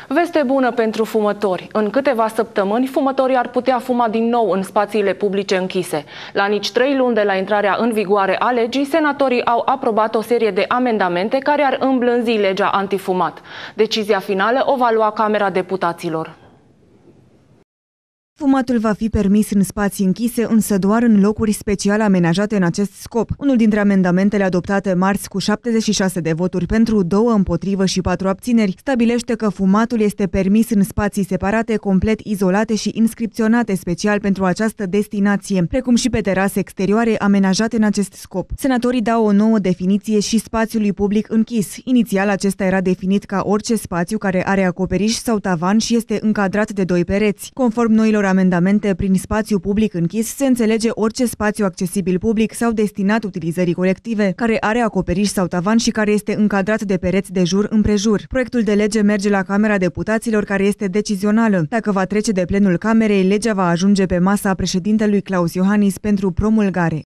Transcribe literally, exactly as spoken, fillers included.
Veste bună pentru fumători. În câteva săptămâni, fumătorii ar putea fuma din nou în spațiile publice închise. La nici trei luni de la intrarea în vigoare a legii, senatorii au aprobat o serie de amendamente care ar îmblânzi legea antifumat. Decizia finală o va lua Camera Deputaților. Fumatul va fi permis în spații închise, însă doar în locuri special amenajate în acest scop. Unul dintre amendamentele adoptate marți cu șaptezeci și șase de voturi pentru, două împotrivă și patru abțineri stabilește că fumatul este permis în spații separate, complet izolate și inscripționate special pentru această destinație, precum și pe terase exterioare amenajate în acest scop. Senatorii dau o nouă definiție și spațiului public închis. Inițial acesta era definit ca orice spațiu care are acoperiș sau tavan și este încadrat de doi pereți. Conform noilor amendamente, prin spațiu public închis se înțelege orice spațiu accesibil public sau destinat utilizării colective, care are acoperiș sau tavan și care este încadrat de pereți de jur împrejur. Proiectul de lege merge la Camera Deputaților, care este decizională. Dacă va trece de plenul Camerei, legea va ajunge pe masa președintelui Klaus Iohannis pentru promulgare.